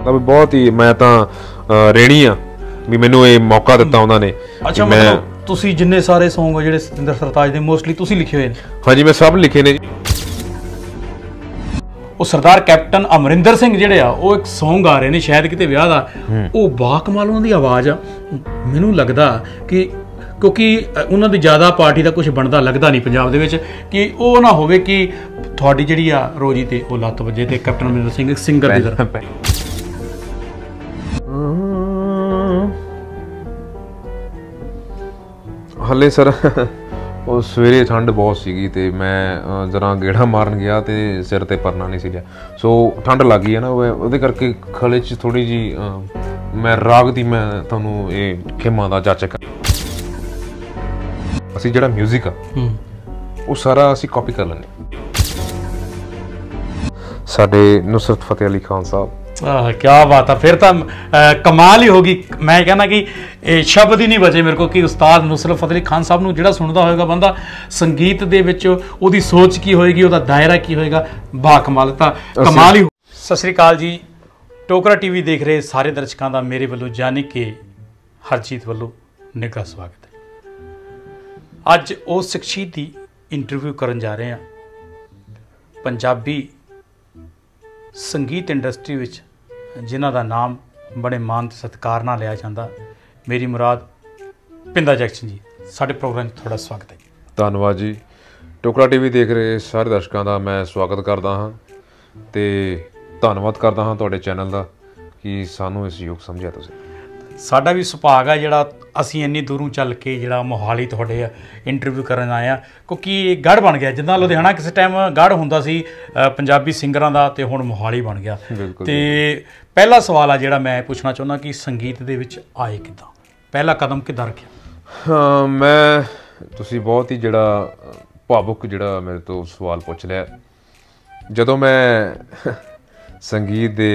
ਵੀ ਬਹੁਤ ਹੀ ਮੈਂ ਤਾਂ ਰੇਣੀ ਆ ਵੀ ਮੈਨੂੰ ਇਹ ਮੌਕਾ ਦਿੱਤਾ ਉਹਨਾਂ ਨੇ। ਅੱਛਾ, ਮਤਲਬ ਤੁਸੀਂ ਜਿੰਨੇ ਸਾਰੇ Song ਜਿਹੜੇ ਸਤਿੰਦਰ ਸਰਤਾਜ ਦੇ ਮੋਸਟਲੀ ਤੁਸੀਂ ਲਿਖੇ ਹੋਏ ਨੇ? ਹਾਂਜੀ, ਮੈਂ ਸਭ ਲਿਖੇ ਨੇ ਜੀ। ਉਹ ਸਰਦਾਰ ਕੈਪਟਨ ਅਮਰਿੰਦਰ ਸਿੰਘ ਜਿਹੜੇ ਆ ਉਹ ਇੱਕ Song ਗਾ ਰਹੇ ਨੇ ਸ਼ਾਇਦ ਕਿਤੇ ਵਿਆਹ ਦਾ, ਉਹ ਬਾਕਮਾਲ ਉਹਨਾਂ ਦੀ ਆਵਾਜ਼ ਆ। ਮੈਨੂੰ ਲੱਗਦਾ ਕਿ ਕਿਉਂਕਿ ਉਹਨਾਂ ਦੀ ਜ਼ਿਆਦਾ ਪਾਰਟੀ ਦਾ ਕੁਝ ਬਣਦਾ ਲੱਗਦਾ ਨਹੀਂ ਪੰਜਾਬ ਦੇ ਵਿੱਚ, ਕਿ ਉਹ ਨਾ ਹੋਵੇ ਕਿ ਤੁਹਾਡੀ ਜਿਹੜੀ ਆ ਰੋਜੀ ਤੇ ਉਹ ਲੱਤ ਵੱਜੇ ਤੇ ਕੈਪਟਨ ਅਮਰਿੰਦਰ ਸਿੰਘ ਇੱਕ ਸਿੰਗਰ ਦੀ ਤਰ੍ਹਾਂ। ਹਲੇ ਸਰ ਉਹ ਸਵੇਰੇ ਠੰਡ ਬਹੁਤ ਸੀਗੀ ਤੇ ਮੈਂ ਜਰਾ ਗੇੜਾ ਮਾਰਨ ਗਿਆ ਤੇ ਸਿਰ ਤੇ ਪਰਨਾ ਨਹੀਂ ਸੀ ਲਿਆ, ਸੋ ਠੰਡ ਲੱਗ ਗਈ ਹੈ ਨਾ, ਉਹਦੇ ਕਰਕੇ ਖਲੇ 'ਚ ਥੋੜ੍ਹੀ ਜਿਹੀ ਮੈਂ ਰਾਗ ਦੀ ਮੈਂ ਤੁਹਾਨੂੰ ਇਹ ਖੇਮਾਂ ਦਾ ਜਾਚਕ। ਅਸੀਂ ਜਿਹੜਾ ਮਿਊਜ਼ਿਕ ਆ ਉਹ ਸਾਰਾ ਅਸੀਂ ਕਾਪੀ ਕਰ ਲੈਂਦੇ। ਸਾਡੇ ਨੁਸਰਤ ਫਤਿਹ ਅਲੀ ਖਾਨ ਸਾਹਿਬ, क्या बात है, फिर तो कमाल ही होगी। मैं कहना कि शब्द ही नहीं बचे मेरे को कि उस्ताद नुसरत फतेह अली खान साहब ਨੂੰ ਜਿਹੜਾ ਸੁਣਦਾ ਹੋਏਗਾ ਬੰਦਾ ਸੰਗੀਤ ਦੇ ਵਿੱਚ ਉਹਦੀ ਸੋਚ ਕੀ ਹੋਏਗੀ, ਉਹਦਾ ਦਾਇਰਾ ਕੀ ਹੋਏਗਾ, ਬਾ ਕਮਾਲ। ਤਾਂ ਕਮਾਲ ਹੀ। ਸਤਿ ਸ੍ਰੀ ਅਕਾਲ ਜੀ, ਟੋਕਰਾ ਟੀਵੀ ਦੇਖ ਰਹੇ ਸਾਰੇ ਦਰਸ਼ਕਾਂ ਦਾ ਮੇਰੇ ਵੱਲੋਂ ਜਾਨੀ ਕਿ ਹਰਜੀਤ ਵੱਲੋਂ ਨਿੱਘਾ ਸਵਾਗਤ ਹੈ। ਅੱਜ ਉਸ ਸ਼ਖਸੀਅਤ ਦੀ ਇੰਟਰਵਿਊ ਕਰਨ ਜਾ ਰਹੇ ਹਾਂ ਪੰਜਾਬੀ ਸੰਗੀਤ ਇੰਡਸਟਰੀ ਵਿੱਚ ਜਿਨ੍ਹਾਂ ਦਾ ਨਾਮ ਬੜੇ ਮਾਣ ਤੇ ਸਤਿਕਾਰ ਨਾਲ ਲਿਆ ਜਾਂਦਾ। ਮੇਰੀ ਮੁਰਾਦ ਪਿੰਦਾ ਜੈਕਸਨ ਜੀ, ਸਾਡੇ ਪ੍ਰੋਗਰਾਮ 'ਚ ਤੁਹਾਡਾ ਸਵਾਗਤ ਹੈ। ਧੰਨਵਾਦ ਜੀ। ਟੋਕਰਾ ਟੀਵੀ ਦੇਖ ਰਹੇ ਸਾਰੇ ਦਰਸ਼ਕਾਂ ਦਾ ਮੈਂ ਸਵਾਗਤ ਕਰਦਾ ਹਾਂ ਤੇ ਧੰਨਵਾਦ ਕਰਦਾ ਹਾਂ ਤੁਹਾਡੇ ਚੈਨਲ ਦਾ ਕਿ ਸਾਨੂੰ ਇਸ ਯੋਗ ਸਮਝਿਆ ਤੁਸੀਂ। ਸਾਡਾ ਵੀ ਸੁਭਾਗ ਆ ਜਿਹੜਾ ਅਸੀਂ ਇੰਨੀ ਦੂਰੋਂ ਚੱਲ ਕੇ ਜਿਹੜਾ ਮੋਹਾਲੀ ਤੁਹਾਡੇ ਇੰਟਰਵਿਊ ਕਰਨ ਆਏ ਆ, ਕਿਉਂਕਿ ਇਹ ਗੜ੍ਹ ਬਣ ਗਿਆ ਜਿੱਦਾਂ ਲੁਧਿਆਣਾ ਕਿਸੇ ਟਾਈਮ ਗੜ੍ਹ ਹੁੰਦਾ ਸੀ ਪੰਜਾਬੀ ਸਿੰਗਰਾਂ ਦਾ, ਤੇ ਹੁਣ ਮੋਹਾਲੀ ਬਣ ਗਿਆ। ਤੇ ਪਹਿਲਾ ਸਵਾਲ ਆ ਜਿਹੜਾ ਮੈਂ ਪੁੱਛਣਾ ਚਾਹੁੰਦਾ ਕਿ ਸੰਗੀਤ ਦੇ ਵਿੱਚ ਆਏ ਕਿੱਦਾਂ, ਪਹਿਲਾ ਕਦਮ ਕਿੱਦਾਂ ਰੱਖਿਆ? ਹਾਂ, ਮੈਂ ਤੁਸੀਂ ਬਹੁਤ ਹੀ ਜਿਹੜਾ ਭਾਵੁਕ ਜਿਹੜਾ ਮੇਰੇ ਤੋਂ ਸਵਾਲ ਪੁੱਛ ਲਿਆ। ਜਦੋਂ ਮੈਂ ਸੰਗੀਤ ਦੇ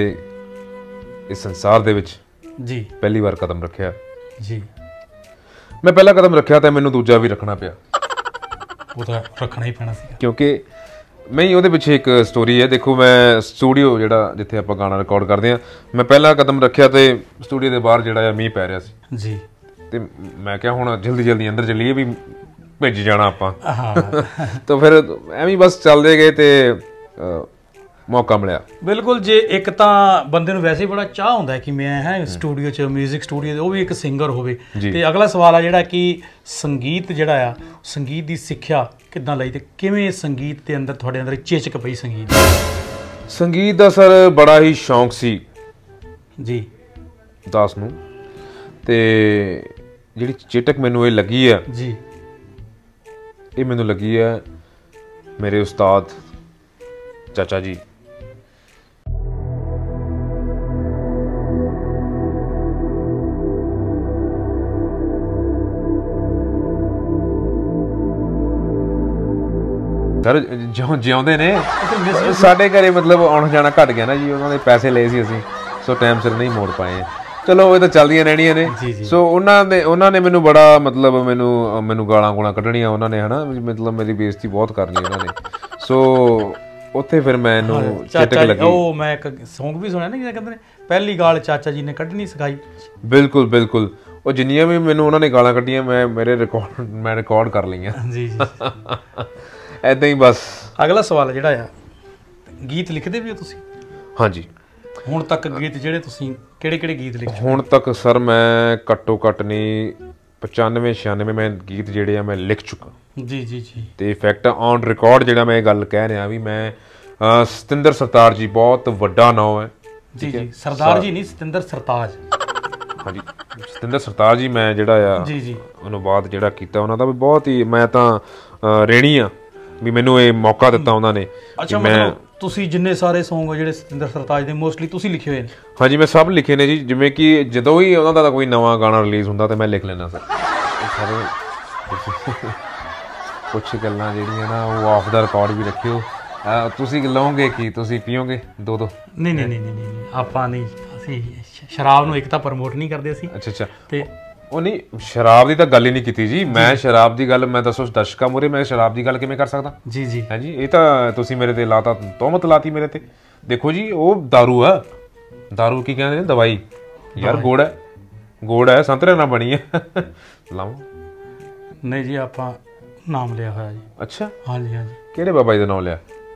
ਇਸ ਸੰਸਾਰ ਦੇ ਵਿੱਚ ਜੀ ਪਹਿਲੀ ਵਾਰ ਕਦਮ ਰੱਖਿਆ ਜੀ, ਮੈਂ ਪਹਿਲਾ ਕਦਮ ਰੱਖਿਆ ਤਾਂ ਮੈਨੂੰ ਦੂਜਾ ਵੀ ਰੱਖਣਾ ਪਿਆ। ਉਹ ਤਾਂ ਰੱਖਣਾ ਹੀ ਪੈਣਾ ਸੀ ਕਿਉਂਕਿ ਨਹੀਂ, ਉਹਦੇ ਪਿੱਛੇ ਇੱਕ ਸਟੋਰੀ ਹੈ। ਦੇਖੋ, ਮੈਂ ਸਟੂਡੀਓ ਜਿਹੜਾ ਜਿੱਥੇ ਆਪਾਂ ਗਾਣਾ ਰਿਕਾਰਡ ਕਰਦੇ ਹਾਂ, ਮੈਂ ਪਹਿਲਾ ਕਦਮ ਰੱਖਿਆ ਤੇ ਸਟੂਡੀਓ ਦੇ ਬਾਹਰ ਜਿਹੜਾ ਆ ਮੀਂਹ ਪੈ ਰਿਹਾ ਸੀ ਜੀ, ਤੇ ਮੈਂ ਕਿਹਾ ਹੁਣ ਜਲਦੀ ਜਲਦੀ ਅੰਦਰ ਚੱਲੀਏ ਵੀ ਭਿੱਜ ਜਾਣਾ ਆਪਾਂ। ਹਾਂ ਤਾਂ ਫਿਰ ਐਵੇਂ ਬਸ ਚੱਲਦੇ ਗਏ ਤੇ ਮੌਕਾ ਮਿਲਿਆ। ਬਿਲਕੁਲ। ਜੇ ਇੱਕ ਤਾਂ ਬੰਦੇ ਨੂੰ ਵੈਸੇ ਬੜਾ ਚਾਹ ਹੁੰਦਾ ਕਿ ਮੈਂ ਸਟੂਡੀਓ 'ਚ ਮਿਊਜ਼ਿਕ ਸਟੂਡੀਓ ਉਹ ਵੀ ਇੱਕ ਸਿੰਗਰ ਹੋਵੇ, ਤੇ ਅਗਲਾ ਸਵਾਲ ਆ ਜਿਹੜਾ ਕਿ ਸੰਗੀਤ ਜਿਹੜਾ ਆ, ਸੰਗੀਤ ਦੀ ਸਿੱਖਿਆ ਕਿੱਦਾਂ ਲਈ ਤੇ ਕਿਵੇਂ ਸੰਗੀਤ ਦੇ ਅੰਦਰ ਤੁਹਾਡੇ ਅੰਦਰ ਚੇਚਕ ਪਈ ਸੰਗੀਤ ਦਾ? ਸਰ ਬੜਾ ਹੀ ਸ਼ੌਂਕ ਸੀ ਜੀ ਦਾਸ ਨੂੰ, ਤੇ ਜਿਹੜੀ ਚੇਟਕ ਮੈਨੂੰ ਇਹ ਲੱਗੀ ਆ ਜੀ, ਇਹ ਮੈਨੂੰ ਲੱਗੀ ਆ ਮੇਰੇ ਉਸਤਾਦ ਚਾਚਾ ਜੀ। ਸਰ ਜਿਉਂਦੇ ਨੇ ਸਾਡੇ ਘਰੇ, ਮਤਲਬ ਆਉਣ ਜਾਣਾ ਘੱਟ ਗਿਆ ਨਾ ਜੀ, ਉਹਨਾਂ ਦੇ ਪੈਸੇ ਲਏ ਸੀ ਅਸੀਂ, ਸੋ ਟਾਈਮ ਸਿਰ ਨਹੀਂ ਮੋੜ ਪਾਏ। ਚਲੋ ਇਹ ਤਾਂ ਚੱਲਦੀਆਂ ਰਹਿਣੀਆਂ ਨੇ। ਸੋ ਉਹਨਾਂ ਨੇ ਮੈਨੂੰ ਬੜਾ ਮਤਲਬ ਮੈਨੂੰ ਗਾਲਾਂ ਗੂਲਾਂ ਕੱਢਣੀਆਂ ਉਹਨਾਂ ਨੇ, ਹਨਾ, ਮਤਲਬ ਮੇਰੀ ਬੇਇੱਜ਼ਤੀ ਬਹੁਤ ਕਰਨੀ ਉਹਨਾਂ ਨੇ। ਸੋ ਉੱਥੇ ਫਿਰ ਮੈਨੂੰ ਚੇਟਕ ਲੱਗੀ। ਉਹ ਮੈਂ ਇੱਕ Song ਵੀ ਸੁਣਿਆ ਨਾ, ਕਹਿੰਦੇ ਨੇ ਪਹਿਲੀ ਗਾਲ ਚਾਚਾ ਜੀ ਨੇ ਕੱਢਣੀ ਸਿਖਾਈ। ਬਿਲਕੁਲ ਬਿਲਕੁਲ। ਉਹ ਜਿੰਨੀਆਂ ਵੀ ਮੈਨੂੰ ਉਹਨਾਂ ਨੇ ਗਾਲਾਂ ਕੱਢੀਆਂ ਮੈਂ ਰਿਕਾਰਡ ਕਰ ਲਈਆਂ ਜੀ ਜੀ। ਏਦਾਂ ਹੀ ਬਸ। ਅਗਲਾ ਸਵਾਲ ਜਿਹੜਾ ਆ, ਗੀਤ ਲਿਖਦੇ ਵੀ ਹੋ ਤੁਸੀਂ? ਹਾਂਜੀ। ਹੁਣ ਤੱਕ ਗੀਤ ਜਿਹੜੇ ਤੁਸੀਂ ਕਿਹੜੇ ਗੀਤ ਲਿਖੇ? ਹੁਣ ਤੱਕ ਸਰ ਮੈਂ ਘੱਟੋ ਘੱਟ ਨਹੀਂ 95-96 ਮੈਂ ਗੀਤ ਜਿਹੜੇ ਆ ਮੈਂ ਲਿਖ ਚੁੱਕਾ ਜੀ ਜੀ ਜੀ। ਤੇ ਇਨਫੈਕਟ ਔਨ ਰਿਕਾਰਡ ਜਿਹੜਾ ਮੈਂ ਇਹ ਗੱਲ ਕਹਿ ਰਿਹਾ ਵੀ ਮੈਂ ਸਤਿੰਦਰ ਸਰਤਾਜ ਜੀ, ਬਹੁਤ ਵੱਡਾ ਨਾਮ ਹੈ ਜੀ ਜੀ, ਸਰਦਾਰ ਜੀ ਨਹੀਂ, ਸਤਿੰਦਰ ਸਰਤਾਜ। ਹਾਂਜੀ, ਸਤਿੰਦਰ ਸਰਤਾਜ ਜੀ ਮੈਂ ਜਿਹੜਾ ਆ ਜੀ ਜੀ ਅਨੁਵਾਦ ਜਿਹੜਾ ਕੀਤਾ ਉਹਨਾਂ ਦਾ ਵੀ ਬਹੁਤ ਹੀ ਮੈਂ ਤਾਂ ਰੇਣੀ ਆ ਵੀ ਮੈਨੂੰ ਇਹ ਮੌਕਾ ਦਿੱਤਾ ਉਹਨਾਂ ਨੇ। ਅੱਛਾ, ਮਤਲਬ ਤੁਸੀਂ ਜਿੰਨੇ ਸਾਰੇ Song ਜਿਹੜੇ ਸਤਿੰਦਰ ਸਰਤਾਜ ਦੇ ਮੋਸਟਲੀ ਤੁਸੀਂ ਲਿਖੇ ਹੋਏ ਨੇ? ਹਾਂਜੀ, ਮੈਂ ਸਭ ਲਿਖੇ ਨੇ ਜੀ। ਜਿਵੇਂ ਕਿ ਜਦੋਂ ਹੀ ਉਹਨਾਂ ਦਾ ਕੋਈ ਨਵਾਂ ਗਾਣਾ ਰਿਲੀਜ਼ ਹੁੰਦਾ ਤਾਂ ਮੈਂ ਲਿਖ ਲੈਂਦਾ ਸਰ। ਸਾਰੇ ਕੁਛ ਗੱਲਾਂ ਜਿਹੜੀਆਂ ਨਾ ਉਹ ਆਫ ਦਾ ਰਿਕਾਰਡ ਵੀ ਰੱਖਿਓ। ਤੁਸੀਂ ਲਓਗੇ ਕੀ, ਤੁਸੀਂ ਪੀਓਗੇ ਦੋ? ਨਹੀਂ ਨਹੀਂ ਨਹੀਂ ਨਹੀਂ, ਆਪਾਂ ਨਹੀਂ, ਅਸੀਂ ਸ਼ਰਾਬ ਨੂੰ ਇੱਕ ਤਾਂ ਪ੍ਰਮੋਟ ਨਹੀਂ ਕਰਦੇ ਅਸੀਂ। ਅੱਛਾ ਅੱਛਾ। ਤੇ ਉਹ ਨਹੀਂ, ਸ਼ਰਾਬ ਦੀ ਤਾਂ ਗੱਲ ਹੀ ਨਹੀਂ ਕੀਤੀ ਜੀ ਮੈਂ। ਸ਼ਰਾਬ ਦੀ ਗੱਲ ਮੈਂ ਦੱਸੋ ਦਰਸ਼ਕਾਂ ਮੂਹਰੇ ਮੈਂ ਸ਼ਰਾਬ ਦੀ ਗੱਲ ਕਿਵੇਂ ਕਰ ਸਕਦਾ ਜੀ ਜੀ? ਹੈ ਜੀ, ਇਹ ਤਾਂ ਤੁਸੀਂ ਮੇਰੇ ਤੇ ਲਾਤਾ, ਤੋਹਮਤ ਲਾਤੀ ਮੇਰੇ ਤੇ। ਦੇਖੋ ਜੀ, ਉਹ ਦਾਰੂ ਆ, दारू की कहते हैं दवाई यार गुड़ है संतरे ना बनी है लाओ नहीं जी आप नाम लिया होया जी। अच्छा हाँ जी हाँ जी। किहड़े बाबा जी दा नाम लिया?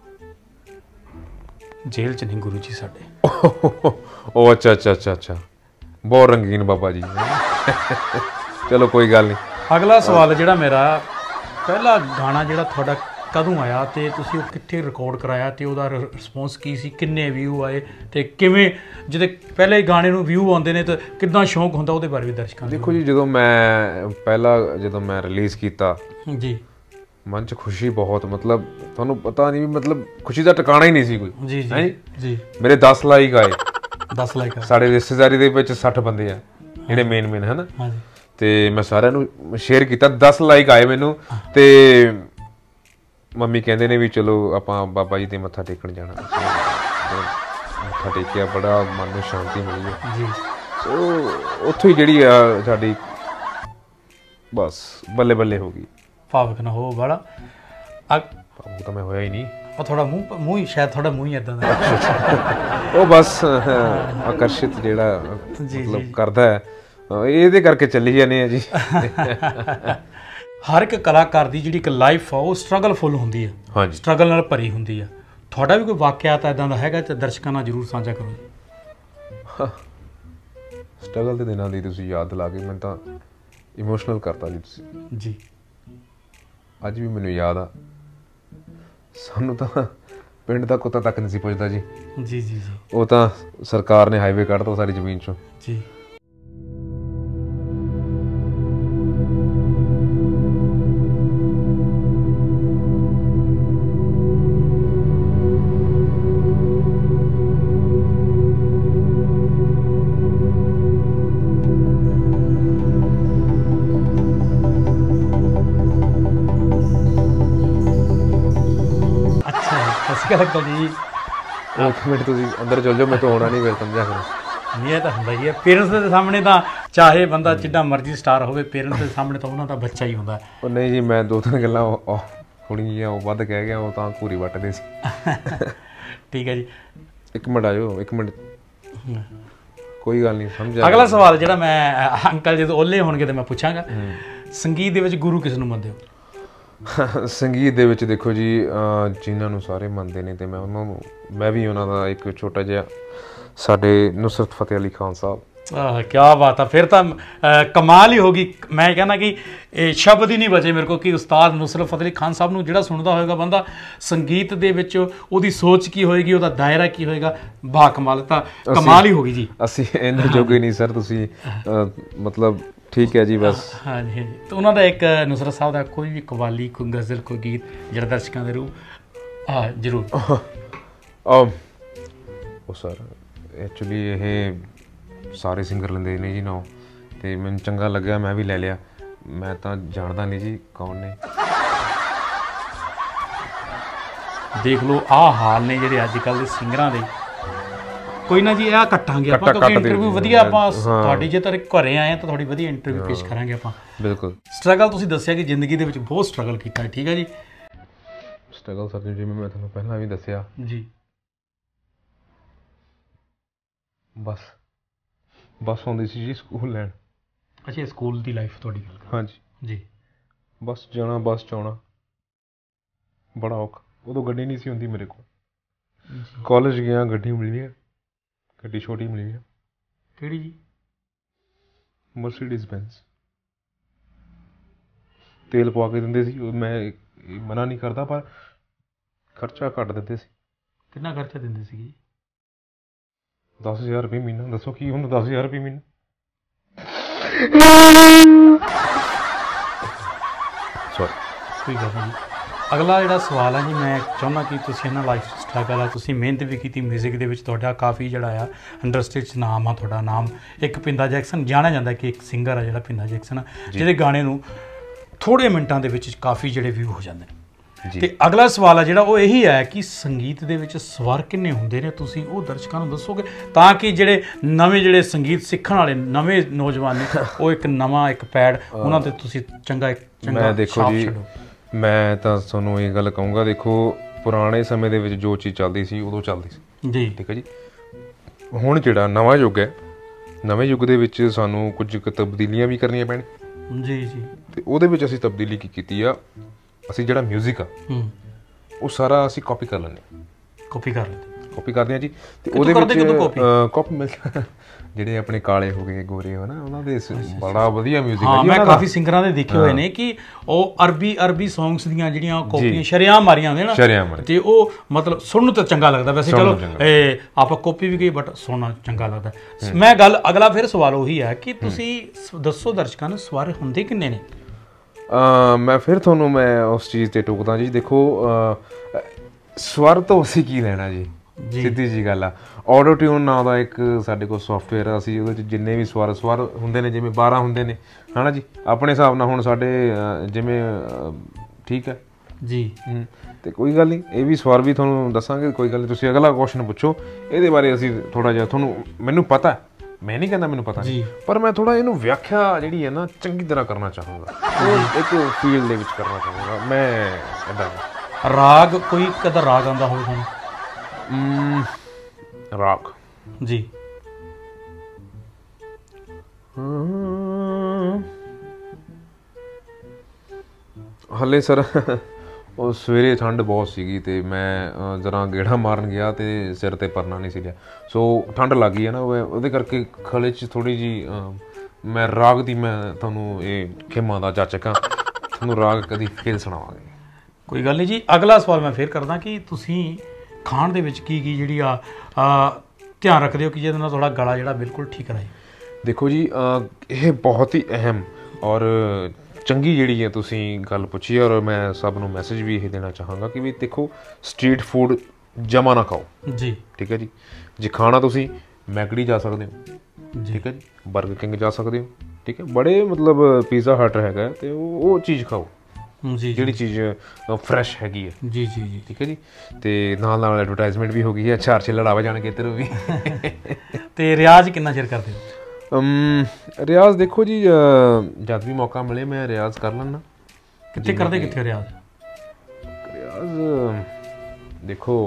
जेल च नहीं गुरु जी साडे। ओ अच्छा बहुत रंगीन बाबा जी चलो कोई गल नहीं। अगला सवाल जिहड़ा मेरा पहला गाना जिहड़ा तुहाडा कदों आया ते तुसीं ओह कित्थे रिकॉर्ड कराया ते ओहदा रिस्पॉन्स की सी, किन्ने व्यू आए ते किवें जिहदे पहले गाने नूं व्यू आउंदे ने ते कितना शौक हुंदा ओहदे बारे भी दर्शकां नूं? देखो जी जदों मैं रिलीज़ कीता जी मन च खुशी बहुत, मतलब तुहानूं पता नहीं मतलब खुशी का ठिकाना ही नहीं सी कोई। जी जी मेरे 10 लाइक आए 10 लाइक साढ़े रिश्तेदारी दे विच 60 बंदे आ ਜਿਹੜੇ ਮੇਨ है ना हाँ जी ਤੇ ਮੈਂ ਸਾਰਿਆਂ ਨੂੰ ਸ਼ੇਅਰ ਕੀਤਾ 10 ਲਾਈਕ ਆਏ ਮੈਨੂੰ ਤੇ ਮੰਮੀ ਕਹਿੰਦੇ ਨੇ ਵੀ ਚਲੋ ਆਪਾਂ ਬਾਬਾ ਜੀ ਦੇ ਮੱਥਾ ਟੇਕਣ ਜਾਣਾ। ਮੱਥਾ ਟੇਕਿਆ ਬੜਾ ਮਨ ਨੂੰ ਸ਼ਾਂਤੀ ਮਿਲੀ ਜੀ। ਸੋ ਉੱਥੋਂ ਹੀ ਜਿਹੜੀ ਆ ਸਾਡੀ ਬਸ ਬੱਲੇ ਬੱਲੇ ਹੋ ਗਈ। ਭਾਵਕ ਨਾ ਹੋ ਬੜਾ ਭਾਵੁਕ ਤਾਂ ਮੈਂ ਹੋਇਆ ਹੀ ਨਹੀਂ, ਉਹ ਥੋੜਾ ਮੂੰਹ ਹੀ ਸ਼ਾਇਦ ਥੋੜਾ ਮੂੰਹ ਹੀ ਇਦਾਂ ਦਾ ਉਹ ਬਸ ਆਕਰਸ਼ਿਤ ਜਿਹੜਾ ਮਤਲਬ ਕਰਦਾ ਹੈ ਇਹਦੇ ਕਰਕੇ ਚੱਲੀ ਜਾਂਦੇ ਆ ਜੀ। ਹਰ ਇੱਕ ਕਲਾਕਾਰ ਦੀ ਜਿਹੜੀ ਇੱਕ ਲਾਈਫ ਆ ਉਹ ਸਟਰਗਲਫੁਲ ਹੁੰਦੀ ਆ। ਹਾਂਜੀ ਸਟਰਗਲ ਨਾਲ ਭਰੀ ਹੁੰਦੀ ਆ। ਤੁਹਾਡਾ ਵੀ ਕੋਈ ਵਾਕਿਆ ਤਾਂ ਇਦਾਂ ਦਾ ਹੈਗਾ ਤੇ ਦਰਸ਼ਕਾਂ ਨਾਲ ਜ਼ਰੂਰ ਸਾਂਝਾ ਕਰੋ। ਸਟਰਗਲ ਦੇ ਦਿਨਾਂ ਦੀ ਤੁਸੀਂ ਯਾਦ ਲਾ ਕੇ ਮੈਨੂੰ ਤਾਂ ਇਮੋਸ਼ਨਲ ਕਰਤਾ ਜੀ ਤੁਸੀਂ ਜੀ। ਅੱਜ ਵੀ ਮੈਨੂੰ ਯਾਦ ਆ ਸਾਨੂੰ ਤਾਂ ਪਿੰਡ ਦਾ ਕੁੱਤਾ ਤੱਕ ਨਹੀਂ ਸੀ ਪੁੱਛਦਾ ਜੀ। ਜੀ ਜੀ ਜੀ ਉਹ ਤਾਂ ਸਰਕਾਰ ਨੇ ਹਾਈਵੇ ਕੱਢਤਾ ਸਾਰੀ ਜ਼ਮੀਨ ਚੋਂ ਜੀ। ਲੱਗਦਾ ਜੀ ਇੱਕ ਮਿੰਟ ਤੁਸੀਂ ਅੰਦਰ ਚਲ ਜਾਓ, ਮੈਂ ਤਾਂ ਆਉਣਾ ਨਹੀਂ ਫਿਰ ਸਮਝਿਆ ਕਰੋ। ਨਹੀਂ ਇਹ ਤਾਂ ਹੁੰਦਾ ਹੀ ਹੈ, ਪੇਰੈਂਟਸ ਦੇ ਸਾਹਮਣੇ ਤਾਂ ਚਾਹੇ ਬੰਦਾ ਜਿੱਡਾ ਮਰਜ਼ੀ ਸਟਾਰ ਹੋਵੇ ਪੇਰੈਂਟਸ ਦੇ ਸਾਹਮਣੇ ਤਾਂ ਉਹਨਾਂ ਦਾ ਬੱਚਾ ਹੀ ਹੁੰਦਾ। ਉਹ ਨਹੀਂ ਜੀ ਮੈਂ ਦੋ ਤਿੰਨ ਗੱਲਾਂ ਥੋੜ੍ਹੀਆਂ ਜਿਹੀਆਂ ਉਹ ਵੱਧ ਕਹਿ ਗਿਆ, ਉਹ ਤਾਂ ਘੂਰੀ ਵੱਟਦੇ ਸੀ। ਠੀਕ ਹੈ ਜੀ ਇੱਕ ਮਿੰਟ ਆਇਓ, ਇੱਕ ਮਿੰਟ ਕੋਈ ਗੱਲ ਨਹੀਂ ਸਮਝ। ਅਗਲਾ ਸਵਾਲ ਜਿਹੜਾ ਮੈਂ ਅੰਕਲ ਜਦੋਂ ਓਲੇ ਹੋਣਗੇ ਤਾਂ ਮੈਂ ਪੁੱਛਾਂਗਾ, ਸੰਗੀਤ ਦੇ ਵਿੱਚ ਗੁਰੂ ਕਿਸ ਨੂੰ ਮੰਨਦੇ ਹੋ? ਸੰਗੀਤ ਦੇ ਵਿੱਚ ਦੇਖੋ ਜੀ ਜਿਨ੍ਹਾਂ ਨੂੰ ਸਾਰੇ ਮੰਨਦੇ ਨੇ ਤੇ ਮੈਂ ਵੀ ਉਹਨਾਂ ਦਾ ਇੱਕ ਛੋਟਾ ਜਿਹਾ ਸਾਡੇ ਨੁਸਰਤ ਫਤਿਹ ਅਲੀ ਖਾਨ ਸਾਹਿਬ। ਕਿਆ ਬਾਤ ਆ, ਫਿਰ ਤਾਂ ਕਮਾਲ ਹੀ ਹੋ ਗਈ। ਮੈਂ ਕਹਿੰਦਾ ਕਿ ਇਹ ਸ਼ਬਦ ਹੀ ਨਹੀਂ ਬਚੇ ਮੇਰੇ ਕੋਲ ਕਿ ਉਸਤਾਦ ਨੁਸਰਤ ਫਤਿਹ ਅਲੀ ਖਾਨ ਸਾਹਿਬ ਨੂੰ ਜਿਹੜਾ ਸੁਣਦਾ ਹੋਏਗਾ ਬੰਦਾ, ਸੰਗੀਤ ਦੇ ਵਿੱਚ ਉਹਦੀ ਸੋਚ ਕੀ ਹੋਏਗੀ, ਉਹਦਾ ਦਾਇਰਾ ਕੀ ਹੋਏਗਾ, ਬਾ ਕਮਾਲ। ਤਾਂ ਕਮਾਲ ਹੀ ਹੋ ਗਈ ਜੀ। ਅਸੀਂ ਇੰਨੇ ਜੋਗੇ ਨਹੀਂ ਸਰ, ਤੁਸੀਂ ਮਤਲਬ ਠੀਕ ਹੈ ਜੀ ਬਸ। ਹਾਂਜੀ ਹਾਂਜੀ। ਤਾਂ ਉਹਨਾਂ ਦਾ ਇੱਕ ਨੁਸਰਤ ਸਾਹਿਬ ਦਾ ਕੋਈ ਵੀ ਕਵਾਲੀ, ਕੋਈ ਗਜ਼ਲ, ਕੋਈ ਗੀਤ ਜਿਹੜਾ ਦਰਸ਼ਕਾਂ ਦੇ ਰੂਹ ਜ਼ਰੂਰ। ਉਹ ਸਰ ਐਕਚੁਅਲੀ ਇਹ ਸਾਰੇ ਸਿੰਗਰ ਲੈਂਦੇ ਨੇ ਜੀ ਨਾ, ਅਤੇ ਮੈਨੂੰ ਚੰਗਾ ਲੱਗਿਆ ਮੈਂ ਵੀ ਲੈ ਲਿਆ। ਮੈਂ ਤਾਂ ਜਾਣਦਾ ਨਹੀਂ ਜੀ ਕੌਣ ਨੇ। ਦੇਖ ਲਓ ਆਹ ਹਾਲ ਨੇ ਜਿਹੜੇ ਅੱਜ ਕੱਲ੍ਹ ਦੇ ਸਿੰਗਰਾਂ ਦੇ। ਕੋਈ ਨਾ ਜੀ ਇਹ ਕੱਟਾਂਗੇ ਆਪਾਂ, ਕਿਉਂਕਿ ਇੰਟਰਵਿਊ ਵਧੀਆ ਆਪਾਂ ਤੁਹਾਡੀ ਜੇ ਤੁਹਾਡੇ ਘਰੇ ਆਏ ਤਾਂ ਤੁਹਾਡੀ ਵਧੀਆ ਇੰਟਰਵਿਊ ਪੇਸ਼ ਕਰਾਂਗੇ ਆਪਾਂ। ਬਿਲਕੁਲ। ਸਟਰਗਲ ਤੁਸੀਂ ਦੱਸਿਆ ਕਿ ਜ਼ਿੰਦਗੀ ਦੇ ਵਿੱਚ ਬਹੁਤ ਸਟਰਗਲ ਕੀਤਾ ਹੈ, ਠੀਕ ਹੈ ਜੀ। ਸਟਰਗਲ ਸਰ ਜਿਵੇਂ ਮੈਂ ਤੁਹਾਨੂੰ ਪਹਿਲਾਂ ਵੀ ਦੱਸਿਆ ਜੀ, ਬੱਸ ਆਉਂਦੀ ਸੀ ਜੀ ਸਕੂਲ ਲੈਣ। ਅੱਛਾ ਸਕੂਲ ਦੀ ਲਾਈਫ ਤੁਹਾਡੀ ਗੱਲ? ਹਾਂਜੀ ਜੀ। ਬੱਸ ਜਾਣਾ, ਬੱਸ 'ਚ ਆਉਣਾ ਬੜਾ ਔਖਾ। ਉਦੋਂ ਗੱਡੀ ਨਹੀਂ ਸੀ ਹੁੰਦੀ ਮੇਰੇ ਕੋਲ। ਕਾਲਜ ਗਿਆ, ਗੱਡੀ ਮਿਲੀ ਹੈ, ਗੱਡੀ ਛੋਟੀ ਮਿਲੀ ਹੈ। ਕਿਹੜੀ ਜੀ? Mercedes Benz. ਤੇਲ ਪਵਾ ਕੇ ਦਿੰਦੇ ਸੀ, ਮੈਂ ਮਨਾ ਨਹੀਂ ਕਰਦਾ, ਪਰ ਖਰਚਾ ਘੱਟ ਦਿੰਦੇ ਸੀ। ਕਿੰਨਾ ਖਰਚਾ ਦਿੰਦੇ ਸੀਗੇ? 10,000 ਰੁਪਏ ਮਹੀਨਾ। ਦੱਸੋ ਕੀ ਹੁੰਦਾ 10,000 ਰੁਪਏ ਮਹੀਨਾ? ਸੌਰੀ, ਕੋਈ ਗੱਲ ਨਹੀਂ। ਅਗਲਾ ਜਿਹੜਾ ਸਵਾਲ ਹੈ ਜੀ, ਮੈਂ ਚਾਹੁੰਦਾ ਕਿ ਤੁਸੀਂ ਇਹਨਾਂ ਲਾਈਫ ਸਟਰਗਲ ਆ, ਤੁਸੀਂ ਮਿਹਨਤ ਵੀ ਕੀਤੀ ਮਿਊਜ਼ਿਕ ਦੇ ਵਿੱਚ, ਤੁਹਾਡਾ ਕਾਫੀ ਜਿਹੜਾ ਆ ਇੰਡਸਟਰੀ 'ਚ ਨਾਮ ਆ। ਤੁਹਾਡਾ ਨਾਮ ਇੱਕ ਪਿੰਦਾ ਜੈਕਸਨ ਜਾਣਿਆ ਜਾਂਦਾ ਕਿ ਇੱਕ ਸਿੰਗਰ ਆ ਜਿਹੜਾ ਪਿੰਦਾ ਜੈਕਸਨ, ਜਿਹਦੇ ਗਾਣੇ ਨੂੰ ਥੋੜ੍ਹੇ ਮਿੰਟਾਂ ਦੇ ਵਿੱਚ ਕਾਫੀ ਜਿਹੜੇ ਵਿਊ ਹੋ ਜਾਂਦੇ ਨੇ। ਤੇ ਅਗਲਾ ਸਵਾਲ ਆ ਜਿਹੜਾ ਉਹ ਇਹੀ ਹੈ ਕਿ ਸੰਗੀਤ ਦੇ ਵਿੱਚ ਸਵਰ ਕਿੰਨੇ ਹੁੰਦੇ ਨੇ, ਤੁਸੀਂ ਉਹ ਦਰਸ਼ਕਾਂ ਨੂੰ ਦੱਸੋਗੇ ਤਾਂ ਕਿ ਜਿਹੜੇ ਨਵੇਂ ਜਿਹੜੇ ਸੰਗੀਤ ਸਿੱਖਣ ਵਾਲੇ ਨਵੇਂ ਨੌਜਵਾਨ ਨੇ ਉਹ ਇੱਕ ਨਵਾਂ ਇੱਕ ਪੈਡ ਉਹਨਾਂ 'ਤੇ ਤੁਸੀਂ ਚੰਗਾ ਦੇਖੋ ਜੀ। ਮੈਂ ਤਾਂ ਤੁਹਾਨੂੰ ਇਹ ਗੱਲ ਕਹੂੰਗਾ, ਦੇਖੋ ਪੁਰਾਣੇ ਸਮੇਂ ਦੇ ਵਿੱਚ ਜੋ ਚੀਜ਼ ਚੱਲਦੀ ਸੀ ਉਦੋਂ ਚੱਲਦੀ ਸੀ ਜੀ, ਠੀਕ ਹੈ ਜੀ। ਹੁਣ ਜਿਹੜਾ ਨਵਾਂ ਯੁੱਗ ਹੈ, ਨਵੇਂ ਯੁੱਗ ਦੇ ਵਿੱਚ ਸਾਨੂੰ ਕੁਝ ਕੁ ਤਬਦੀਲੀਆਂ ਵੀ ਕਰਨੀਆਂ ਪੈਣ ਜੀ ਜੀ। ਤੇ ਉਹਦੇ ਵਿੱਚ ਅਸੀਂ ਤਬਦੀਲੀ ਕੀ ਕੀਤੀ ਆ, ਅਸੀਂ ਜਿਹੜਾ ਮਿਊਜ਼ਿਕ ਆ ਉਹ ਸਾਰਾ ਅਸੀਂ ਕਾਪੀ ਕਰ ਲੈਂਦੇ, ਕਾਪੀ ਕਰਦੇ ਹਾਂ ਜੀ। ਤੇ ਉਹਦੇ ਵਿੱਚ ਕਾਪੀ ਮਿਲ ਜਿਹੜੇ ਆਪਣੇ ਕਾਲੇ ਹੋ ਗਏ ਗੋਰੇ ਹੋ ਨਾ, ਉਹਨਾਂ ਦੇ ਬੜਾ ਵਧੀਆ ਮਿਊਜ਼ਿਕ ਹੈ ਜੀ। ਮੈਂ ਕਾਫੀ ਸਿੰਗਰਾਂ ਦੇ ਦੇਖੇ ਹੋਏ ਨੇ ਕਿ ਉਹ ਅਰਬੀ ਸੌਂਗਸ ਦੀਆਂ ਜਿਹੜੀਆਂ ਕਾਪੀਆਂ ਸ਼ਰੇਆਮ ਮਾਰੀਆਂ ਹੁੰਦੀਆਂ ਨਾ, ਤੇ ਉਹ ਮਤਲਬ ਸੁਣਨ ਤੋਂ ਚੰਗਾ ਲੱਗਦਾ। ਵੈਸੇ ਚਲੋ ਆਪਾਂ ਕਾਪੀ ਵੀ ਗਈ ਬਟ ਸੁਣਨਾ ਚੰਗਾ ਲੱਗਦਾ। ਮੈਂ ਗੱਲ ਅਗਲਾ ਫਿਰ ਸਵਾਲ ਉਹੀ ਹੈ ਕਿ ਤੁਸੀਂ ਦੱਸੋ ਦਰਸ਼ਕਾਂ ਨੂੰ ਸਵਰ ਹੁੰਦੇ ਕਿੰਨੇ ਨੇ? ਮੈਂ ਫਿਰ ਤੁਹਾਨੂੰ ਮੈਂ ਉਸ ਚੀਜ਼ ਤੇ ਟੋਕਦਾ ਜੀ। ਦੇਖੋ ਸਵਰ ਤੋਂ ਅਸੀਂ ਕੀ ਲੈਣਾ ਜੀ, ਸਿੱਧੀ ਜੀ ਗੱਲ ਆ। ਆਟੋ ਟਿਊਨ ਨਾਂ ਦਾ ਇੱਕ ਸਾਡੇ ਕੋਲ ਸੌਫਟਵੇਅਰ ਆ, ਅਸੀਂ ਉਹਦੇ 'ਚ ਜਿੰਨੇ ਵੀ ਸਵਰ ਹੁੰਦੇ ਨੇ, ਜਿਵੇਂ 12 ਹੁੰਦੇ ਨੇ ਹੈ ਨਾ ਜੀ, ਆਪਣੇ ਹਿਸਾਬ ਨਾਲ ਹੁਣ ਸਾਡੇ ਜਿਵੇਂ ਠੀਕ ਹੈ ਜੀ। ਤੇ ਕੋਈ ਗੱਲ ਨਹੀਂ, ਇਹ ਵੀ ਸਵਰ ਵੀ ਤੁਹਾਨੂੰ ਦੱਸਾਂਗੇ, ਕੋਈ ਗੱਲ ਨਹੀਂ। ਤੁਸੀਂ ਅਗਲਾ ਕੁਐਸਚਨ ਪੁੱਛੋ ਇਹਦੇ ਬਾਰੇ, ਅਸੀਂ ਥੋੜ੍ਹਾ ਜਿਹਾ ਤੁਹਾਨੂੰ, ਮੈਨੂੰ ਪਤਾ, ਮੈਂ ਨਹੀਂ ਕਹਿੰਦਾ ਮੈਨੂੰ ਪਤਾ ਨਹੀਂ, ਪਰ ਮੈਂ ਥੋੜ੍ਹਾ ਇਹਨੂੰ ਵਿਆਖਿਆ ਜਿਹੜੀ ਹੈ ਨਾ ਚੰਗੀ ਤਰ੍ਹਾਂ ਕਰਨਾ ਚਾਹਾਂਗਾ, ਉਹ ਇੱਕ ਫੀਲਡ ਦੇ ਵਿੱਚ ਕਰਨਾ ਚਾਹਾਂਗਾ ਮੈਂ ਇੱਦਾਂ। ਰਾਗ ਕੋਈ ਕਦਾ ਰਾਗ ਆਉਂਦਾ ਹੋਵੇ ਤੁਹਾਨੂੰ? ਰਾਗ ਜੀ ਹਲੇ ਸਰ ਉਹ ਸਵੇਰੇ ਠੰਡ ਬਹੁਤ ਸੀਗੀ ਤੇ ਮੈਂ ਜਰਾ ਗੇੜਾ ਮਾਰਨ ਗਿਆ ਤੇ ਸਿਰ ਤੇ ਪਰਨਾ ਨਹੀਂ ਸੀ ਲਿਆ, ਸੋ ਠੰਡ ਲੱਗ ਗਈ ਹੈ ਨਾ, ਉਹਦੇ ਕਰਕੇ ਖਲੇ 'ਚ ਥੋੜ੍ਹੀ ਜਿਹੀ ਮੈਂ ਰਾਗ ਦੀ, ਮੈਂ ਤੁਹਾਨੂੰ ਇਹ ਖੇਮਾਂ ਦਾ ਜਾਚਕ ਹਾਂ, ਤੁਹਾਨੂੰ ਰਾਗ ਕਦੀ ਫੇਰ ਸੁਣਾਵਾਂਗੇ। ਕੋਈ ਗੱਲ ਨਹੀਂ ਜੀ। ਅਗਲਾ ਸਵਾਲ ਮੈਂ ਫੇਰ ਕਰਦਾ ਕਿ ਤੁਸੀਂ ਖਾਣ ਦੇ ਵਿੱਚ ਕੀ ਜਿਹੜੀ ਆ ਧਿਆਨ ਰੱਖਦੇ ਹੋ ਕਿ ਜਿਹਦੇ ਨਾਲ ਤੁਹਾਡਾ ਗਲਾ ਜਿਹੜਾ ਬਿਲਕੁਲ ਠੀਕ ਰਹੇ? ਦੇਖੋ ਜੀ, ਇਹ ਬਹੁਤ ਹੀ ਅਹਿਮ ਔਰ ਚੰਗੀ ਜਿਹੜੀ ਹੈ ਤੁਸੀਂ ਗੱਲ ਪੁੱਛੀ, ਔਰ ਮੈਂ ਸਭ ਨੂੰ ਮੈਸੇਜ ਵੀ ਇਹ ਦੇਣਾ ਚਾਹਾਂਗਾ ਕਿ ਵੀ ਦੇਖੋ, ਸਟਰੀਟ ਫੂਡ ਜਮਾ ਨਾ ਖਾਓ ਜੀ, ਠੀਕ ਹੈ ਜੀ। ਜੇ ਖਾਣਾ ਤੁਸੀਂ ਮੈਕਡੀ ਜਾ ਸਕਦੇ ਹੋ, ਠੀਕ ਹੈ ਜੀ, ਬਰਗਰ ਕਿੰਗ ਜਾ ਸਕਦੇ ਹੋ, ਠੀਕ ਹੈ, ਬੜੇ ਮਤਲਬ ਪੀਜ਼ਾ ਹਟ ਹੈਗਾ ਤੇ ਉਹ ਚੀਜ਼ ਖਾਓ ਜੀ, ਜਿਹੜੀ ਚੀਜ਼ ਫਰੈਸ਼ ਹੈਗੀ ਹੈ ਜੀ ਜੀ ਜੀ, ਠੀਕ ਹੈ ਜੀ। ਤੇ ਨਾਲ ਨਾਲ ਐਡਵਰਟਾਈਜ਼ਮੈਂਟ ਵੀ ਹੋ ਗਈ ਹੈ, ਚਾਰ ਛੇ ਲੜਾਵੇ ਜਾਣਗੇ ਇੱਧਰ ਵੀ। ਤੇ ਰਿਆਜ਼ ਕਿੰਨਾ ਚਿਰ ਕਰਦੇ ਹੋ? ਰਿਆਜ਼ ਦੇਖੋ ਜੀ, ਜਦ ਵੀ ਮੌਕਾ ਮਿਲੇ ਮੈਂ ਰਿਆਜ਼ ਕਰ ਲੈਂਦਾ। ਕਿੱਥੇ ਕਰਦੇ, ਕਿੱਥੇ ਰਿਆਜ਼? ਦੇਖੋ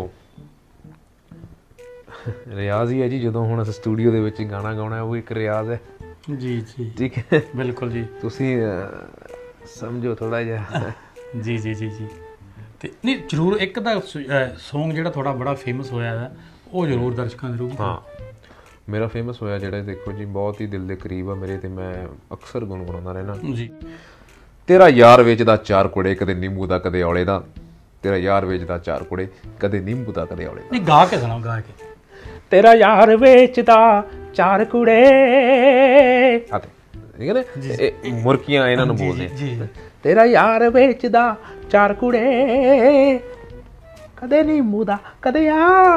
ਰਿਆਜ਼ ਹੀ ਹੈ ਜੀ, ਜਦੋਂ ਹੁਣ ਅਸੀਂ ਸਟੂਡੀਓ ਦੇ ਵਿੱਚ ਗਾਣਾ ਗਾਉਣਾ ਉਹ ਇੱਕ ਰਿਆਜ਼ ਹੈ ਜੀ ਜੀ, ਠੀਕ ਹੈ, ਬਿਲਕੁਲ ਜੀ, ਤੁਸੀਂ ਸਮਝੋ ਥੋੜਾ ਜਿਹਾ। ਜੀ ਜੀ ਜੀ ਜੀ। ਤੇ ਨਹੀਂ ਜ਼ਰੂਰ ਇੱਕ ਤਾਂ ਸੌਂਗ ਜਿਹੜਾ ਤੁਹਾਡਾ ਬੜਾ ਫੇਮਸ ਹੋਇਆ ਹੈ ਉਹ ਜ਼ਰੂਰ ਦਰਸ਼ਕਾਂ ਦੇ ਰੂਪ। ਹਾਂ, ਮੇਰਾ ਫੇਮਸ ਹੋਇਆ ਜਿਹੜਾ ਦੇਖੋ ਜੀ ਬਹੁਤ ਹੀ ਦਿਲ ਦੇ ਕਰੀਬ ਆ ਮੇਰੇ, ਤੇ ਮੈਂ ਅਕਸਰ ਗੁਣਗੁਣਾਉਂਦਾ ਰਹਿਣਾ ਜੀ। ਤੇਰਾ ਯਾਰ ਵੇਚਦਾ ਚਾਰ ਕੁੜੇ, ਕਦੇ ਨਿੰਬੂ ਦਾ ਕਦੇ ਔਲੇ ਦਾ, ਤੇਰਾ ਯਾਰ ਵੇਚਦਾ ਚਾਰ ਕੁੜੇ, ਕਦੇ ਨਿੰਬੂ ਦਾ ਕਦੇ ਔਲੇ ਦਾ। ਨਹੀਂ ਗਾ ਕੇ ਸੁਣਾਓ, ਗਾ ਕੇ। ਤੇਰਾ ਯਾਰ ਵੇਚਦਾ ਚਾਰ ਕੁੜੇ, ਠੀਕ ਹੈ ਨਾ, ਇਹ ਮੁਰਕੀਆਂ ਇਹਨਾਂ ਨੂੰ ਬੋਲਦੇ। ਤੇਰਾ ਯਾਰ ਵੇਚਦਾ ਚਾਰ ਕੁੜੇ, ਕਦੇ ਨਿੰਬੂ ਦਾ ਕਦੇ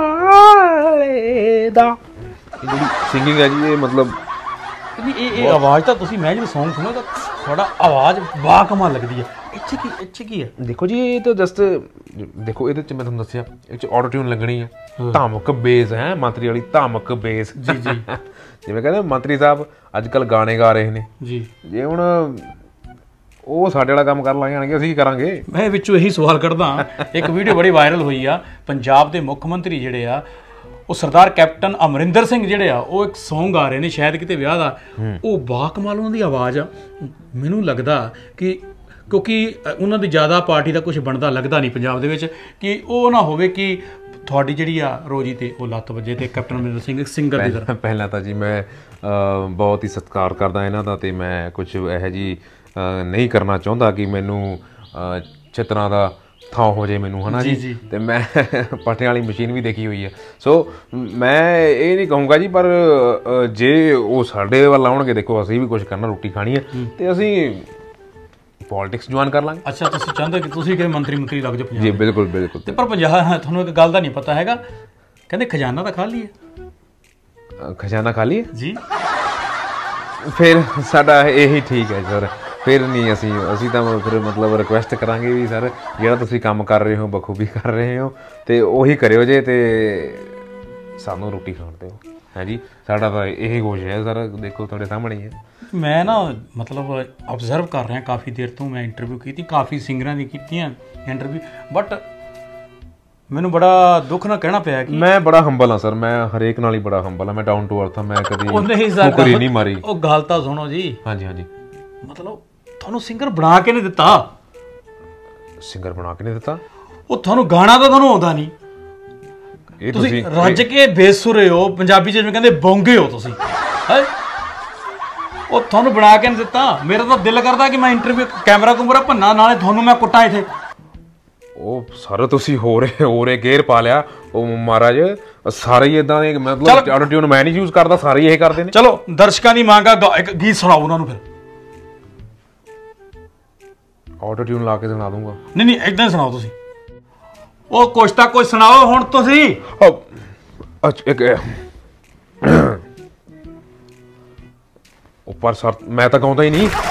ਆਲੇ ਦਾ। ਜਿਹੜੀ ਸਿੰਗਿੰਗ ਹੈ ਜੀ, ਇਹ ਮਤਲਬ ਇਹ ਆਵਾਜ਼ ਤਾਂ ਤੁਸੀਂ, ਮੈਂ ਜਦੋਂ ਸੌਂਗ ਸੁਣਿਆ ਤਾਂ ਤੁਹਾਡਾ ਆਵਾਜ਼ ਬਾ ਕਮਾਲ ਲੱਗਦੀ ਹੈ। ਇੱਥੇ ਕੀ ਹੈ? ਦੇਖੋ ਜੀ, ਇਹ ਤਾਂ ਜਸਟ ਦੇਖੋ, ਇਹਦੇ 'ਚ ਮੈਂ ਤੁਹਾਨੂੰ ਦੱਸਿਆ ਇਹ 'ਚ ਆਟੋ ਟਿਊਨ ਲੱਗਣੀ ਹੈ, ਧਮਕ ਬੇਸ ਹੈ, ਮੰਤਰੀ ਵਾਲੀ ਧਮਕ ਬੇਸ। ਜੀ ਜੀ, ਜਿਵੇਂ ਕਹਿੰਦੇ ਮੰਤਰੀ ਸਾਹਿਬ ਅੱਜ ਕੱਲ੍ਹ ਗਾਣੇ ਗਾ ਰਹੇ ਨੇ ਜੀ, ਜੇ ਹੁਣ ਉਹ ਸਾਡੇ ਵਾਲਾ ਕੰਮ ਕਰ ਲਾ ਜਾਣਗੇ, ਅਸੀਂ ਕੀ ਕਰਾਂਗੇ? ਮੈਂ ਵਿੱਚੋਂ ਇਹੀ ਸਵਾਲ ਕੱਢਦਾ। ਇੱਕ ਵੀਡੀਓ ਬੜੀ ਵਾਇਰਲ ਹੋਈ ਆ, ਪੰਜਾਬ ਦੇ ਮੁੱਖ ਮੰਤਰੀ ਜਿਹੜੇ ਆ ਉਹ ਸਰਦਾਰ ਕੈਪਟਨ ਅਮਰਿੰਦਰ ਸਿੰਘ ਜਿਹੜੇ ਆ, ਉਹ ਇੱਕ ਸੌਂਗ ਗਾ ਰਹੇ ਨੇ ਸ਼ਾਇਦ ਕਿਤੇ ਵਿਆਹ ਦਾ, ਉਹ ਬਾਕਮਾਲ ਉਹਨਾਂ ਦੀ ਆਵਾਜ਼ ਆ। ਮੈਨੂੰ ਲੱਗਦਾ ਕਿ ਕਿਉਂਕਿ ਉਹਨਾਂ ਦੀ ਜ਼ਿਆਦਾ ਪਾਰਟੀ ਦਾ ਕੁਝ ਬਣਦਾ ਲੱਗਦਾ ਨਹੀਂ ਪੰਜਾਬ ਦੇ ਵਿੱਚ, ਕਿ ਉਹ ਨਾ ਹੋਵੇ ਕਿ ਤੁਹਾਡੀ ਜਿਹੜੀ ਆ ਰੋਜੀ ਤੇ ਉਹ ਲੱਤ ਵੱਜੇ ਤੇ ਕੈਪਟਨ ਅਮਰਿੰਦਰ ਸਿੰਘ ਸਿੰਗਰ ਦੀ ਤਰ੍ਹਾਂ। ਪਹਿਲਾਂ ਤਾਂ ਜੀ ਮੈਂ ਬਹੁਤ ਹੀ ਸਤਿਕਾਰ ਕਰਦਾ ਇਹਨਾਂ ਦਾ, ਤੇ ਮੈਂ ਕੁਝ ਇਹੋ ਜਿਹੀ ਨਹੀਂ ਕਰਨਾ ਚਾਹੁੰਦਾ ਕਿ ਮੈਨੂੰ ਚਿੱਤਰਾਂ ਦਾ ਥਾਂ ਹੋ ਜਾਏ ਮੈਨੂੰ, ਹੈ ਨਾ ਜੀ। ਤੇ ਮੈਂ ਪੱਟਿਆਂ ਵਾਲੀ ਮਸ਼ੀਨ ਵੀ ਦੇਖੀ ਹੋਈ ਹੈ, ਸੋ ਮੈਂ ਇਹ ਨਹੀਂ ਕਹੂੰਗਾ ਜੀ, ਪਰ ਜੇ ਉਹ ਸਾਡੇ ਵੱਲ ਆਉਣਗੇ, ਦੇਖੋ ਅਸੀਂ ਵੀ ਕੁਝ ਕਰਨਾ, ਰੋਟੀ ਖਾਣੀ ਹੈ, ਤੇ ਅਸੀਂ ਪੋਲਿਟਿਕਸ ਜੁਆਇਨ ਕਰ ਲਾਂਗੇ। ਅੱਛਾ, ਤੁਸੀਂ ਚਾਹੁੰਦੇ ਕਿ ਤੁਸੀਂ ਕਿਹੜੇ ਮੰਤਰੀ ਲੱਗ ਜਾਓ ਪੰਜਾਬ? ਜੀ ਬਿਲਕੁਲ ਬਿਲਕੁਲ। ਤੇ ਪਰ ਪੰਜਾਬ, ਤੁਹਾਨੂੰ ਇੱਕ ਗੱਲ ਦਾ ਨਹੀਂ ਪਤਾ ਹੈਗਾ, ਕਹਿੰਦੇ ਖਜ਼ਾਨਾ ਤਾਂ ਖਾਲੀ ਹੈ। ਖਜ਼ਾਨਾ ਖਾਲੀ ਹੈ ਜੀ? ਫਿਰ ਸਾਡਾ ਇਹੀ ਠੀਕ ਹੈ ਸਰ, ਫਿਰ ਨਹੀਂ ਅਸੀਂ ਤਾਂ ਫਿਰ ਮਤਲਬ ਰਿਕੁਐਸਟ ਕਰਾਂਗੇ ਵੀ ਸਰ ਜਿਹੜਾ ਤੁਸੀਂ ਕੰਮ ਕਰ ਰਹੇ ਹੋ ਬਖੂਬੀ ਕਰ ਰਹੇ ਹੋ, ਤੇ ਉਹੀ ਕਰਿਓ ਜੇ, ਤੇ ਸਾਨੂੰ ਰੋਟੀ ਖਾਣ ਦਿਓ, ਹੈ ਜੀ। ਸਾਡਾ ਤਾਂ ਇਹ ਕੋਸ਼ਿਸ਼ ਹੈ ਸਰ, ਦੇਖੋ ਤੁਹਾਡੇ ਸਾਹਮਣੇ ਹੀ ਹੈ। ਮੈਂ ਨਾ ਮਤਲਬ ਓਬਜ਼ਰਵ ਕਰ ਰਿਹਾ ਕਾਫੀ ਦੇਰ ਤੋਂ, ਮੈਂ ਇੰਟਰਵਿਊ ਕੀਤੀ, ਕਾਫੀ ਸਿੰਗਰਾਂ ਦੀ ਕੀਤੀਆਂ ਇੰਟਰਵਿਊ, ਬਟ ਮੈਨੂੰ ਬੜਾ ਦੁੱਖ ਨਾਲ ਕਹਿਣਾ ਪਿਆ ਕਿ ਮੈਂ ਬੜਾ ਹੰਬਲ ਹਾਂ ਸਰ, ਮੈਂ ਹਰੇਕ ਨਾਲ ਹੀ ਬੜਾ ਹੰਬਲ ਹਾਂ, ਮੈਂ ਡਾਊਨ ਟੂ ਅਰਥ ਹਾਂ, ਮੈਂ ਕਦੀ ਨੌਕਰੀ ਨਹੀਂ ਮਾਰੀ। ਉਹ ਗੱਲ ਤਾਂ ਸੁਣੋ ਜੀ। ਹਾਂਜੀ ਹਾਂਜੀ। ਮਤਲਬ ਤੁਹਾਨੂੰ ਸਿੰਗਰ ਬਣਾ ਕੇ ਨਹੀਂ ਦਿੱਤਾ? ਸਿੰਗਰ ਬਣਾ ਕੇ ਨਹੀਂ ਦਿੱਤਾ? ਉਹ ਤੁਹਾਨੂੰ ਗਾਣਾ ਤਾਂ ਤੁਹਾਨੂੰ ਆਉਂਦਾ ਨਹੀਂ, ਤੁਸੀਂ ਰੱਜ ਕੇ ਬੇਸੁਰੇ ਹੋ, ਪੰਜਾਬੀ ਚ ਜਿਵੇਂ ਕਹਿੰਦੇ ਬੌਂਗੇ ਹੋ ਤੁਸੀਂ, ਹੈ। ਉਹ ਤੁਹਾਨੂੰ ਬਣਾ ਕੇ ਨਹੀਂ ਦਿੱਤਾ। ਮੇਰਾ ਤਾਂ ਦਿਲ ਕਰਦਾ ਕਿ ਮੈਂ ਇੰਟਰਵਿਊ ਕੈਮਰਾ ਕੁਮਰਾ ਭੰਨਾ, ਨਾਲੇ ਤੁਹਾਨੂੰ ਮੈਂ ਕੁੱਟਾਂ ਇੱਥੇ। ਉਹ ਸਰ ਤੁਸੀਂ ਹੋਰ ਗੇਅਰ ਪਾ ਲਿਆ। ਉਹ ਮਹਾਰਾਜ ਸਾਰੇ ਹੀ ਇਦਾਂ ਦੇ, ਮਤਲਬ ਆਟੋ ਟਿਊਨ ਮੈਂ ਨਹੀਂ ਯੂਜ਼ ਕਰਦਾ, ਸਾਰੇ ਹੀ ਇਹ ਕਰਦੇ ਨੇ। ਚਲੋ ਦਰਸ਼ਕਾਂ ਦੀ ਮੰਗ ਆ, ਇੱਕ ਗੀਤ ਸੁਣਾਓ ਉਹਨਾਂ ਨੂੰ। ਫਿਰ ਆਟੋ ਟਿਊਨ ਲਾ ਕੇ ਸੁਣਾ ਦੂੰਗਾ। ਨਹੀਂ ਇਦਾਂ ਹੀ ਸੁਣਾਓ ਤੁਸੀਂ। ਉਹ ਕੁਛ ਤਾਂ ਕੁਛ ਸੁਣਾਓ ਹੁਣ ਤੁਸੀਂ। ਉੱਪਰ ਸਰ ਮੈਂ ਤਾਂ ਗਾਉਂਦਾ ਹੀ ਨਹੀਂ।